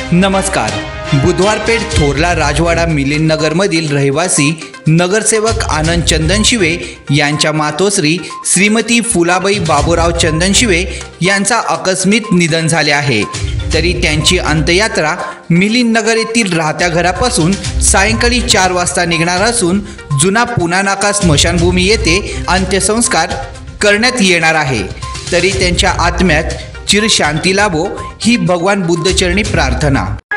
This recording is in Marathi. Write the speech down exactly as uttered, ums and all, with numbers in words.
नमस्कार। बुधवार पेठ थोरला राजवाडा मिलिंद नगरमधील रहिवासी नगरसेवक आनंद चंदनशिवे यांच्या मातोश्री श्रीमती फुलाबाई बाबूराव चंदनशिवे यांचा आकस्मिक निधन झाले आहे। तरी त्यांची अंत्ययात्रा मिलिंद नगर येथील राहत्या घरापासून सायंकाळी चार वाजता निघणार असून जुना पुना नाका स्मशानभूमी येथे अंत्यसंस्कार करण्यात येणार आहे। तरी त्यांच्या आत्म्यात चिर शांती लाभो ही भगवान बुद्धचरणी प्रार्थना।